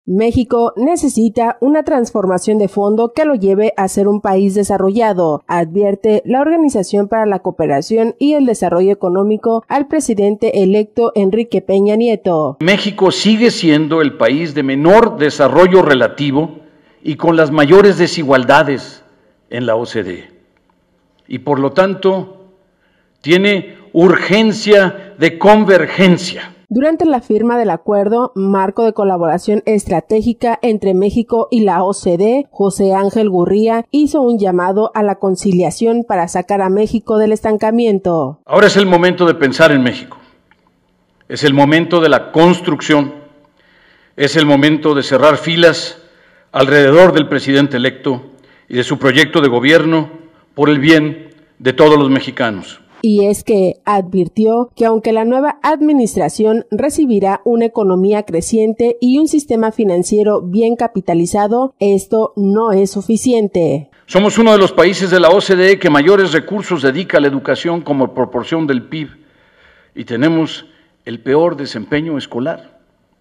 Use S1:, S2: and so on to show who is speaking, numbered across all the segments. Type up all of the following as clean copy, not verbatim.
S1: México necesita una transformación de fondo que lo lleve a ser un país desarrollado, advierte la Organización para la Cooperación y el Desarrollo Económico al presidente electo Enrique Peña Nieto.
S2: México sigue siendo el país de menor desarrollo relativo y con las mayores desigualdades en la OCDE. Y por lo tanto, tiene urgencia de convergencia.
S1: Durante la firma del Acuerdo Marco de Colaboración Estratégica entre México y la OCDE, José Ángel Gurría hizo un llamado a la conciliación para sacar a México del estancamiento.
S2: Ahora es el momento de pensar en México. Es el momento de la construcción. Es el momento de cerrar filas alrededor del presidente electo y de su proyecto de gobierno por el bien de todos los mexicanos.
S1: Y es que advirtió que aunque la nueva administración recibirá una economía creciente y un sistema financiero bien capitalizado, esto no es suficiente.
S2: Somos uno de los países de la OCDE que mayores recursos dedica a la educación como proporción del PIB y tenemos el peor desempeño escolar.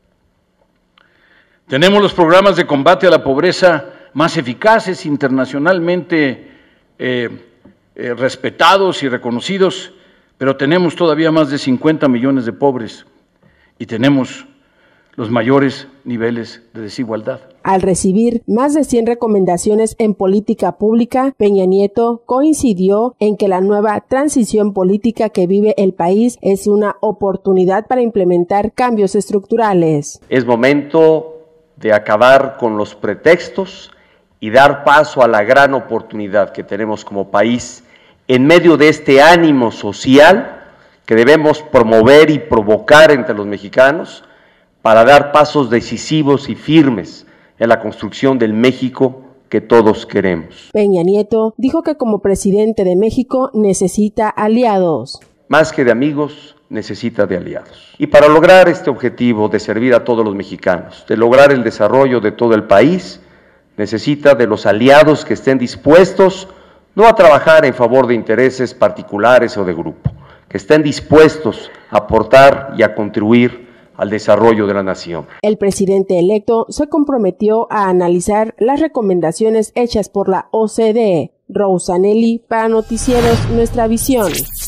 S2: Tenemos los programas de combate a la pobreza más eficaces, internacionalmente respetados y reconocidos, pero tenemos todavía más de 50 millones de pobres y tenemos los mayores niveles de desigualdad.
S1: Al recibir más de 100 recomendaciones en política pública, Peña Nieto coincidió en que la nueva transición política que vive el país es una oportunidad para implementar cambios estructurales.
S3: Es momento de acabar con los pretextos y dar paso a la gran oportunidad que tenemos como país en medio de este ánimo social que debemos promover y provocar entre los mexicanos para dar pasos decisivos y firmes en la construcción del México que todos queremos.
S1: Peña Nieto dijo que como presidente de México necesita aliados.
S3: Más que de amigos, necesita de aliados. Y para lograr este objetivo de servir a todos los mexicanos, de lograr el desarrollo de todo el país, necesita de los aliados que estén dispuestos no a trabajar en favor de intereses particulares o de grupo, que estén dispuestos a aportar y a contribuir al desarrollo de la nación.
S1: El presidente electo se comprometió a analizar las recomendaciones hechas por la OCDE. Rosanelli para Noticieros Nuestra Visión.